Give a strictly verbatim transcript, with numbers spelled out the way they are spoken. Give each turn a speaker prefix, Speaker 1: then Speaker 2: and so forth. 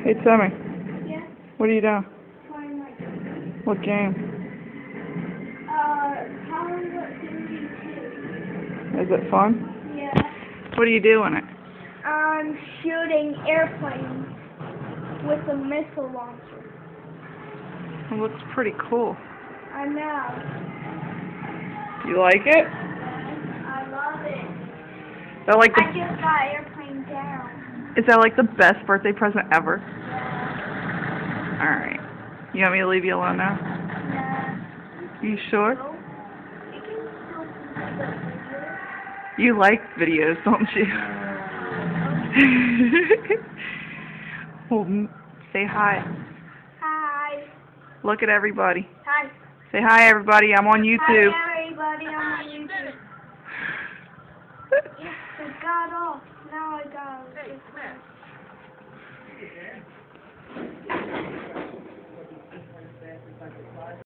Speaker 1: Hey Timmy,
Speaker 2: Yeah.
Speaker 1: what are you doing?
Speaker 2: Playing like
Speaker 1: What game?
Speaker 2: uh Hollywood Duty two.
Speaker 1: Is it fun?
Speaker 2: Yeah.
Speaker 1: What are you doing it?
Speaker 2: I'm shooting airplanes with a missile launcher.
Speaker 1: It looks pretty cool.
Speaker 2: I know.
Speaker 1: You like it?
Speaker 2: I love it.
Speaker 1: Is that like the,
Speaker 2: I just got airplane down.
Speaker 1: is that like the best birthday present ever?
Speaker 2: Yeah.
Speaker 1: Alright. You want me to leave you alone now?
Speaker 2: Nah.
Speaker 1: You sure?
Speaker 2: No. You can still see the video.
Speaker 1: You like videos, don't you? Well, m- say hi.
Speaker 2: Hi.
Speaker 1: Look at everybody.
Speaker 2: Hi.
Speaker 1: Say hi everybody, I'm on YouTube.
Speaker 2: Hi everybody, I'm on YouTube. Yes, it got off. Now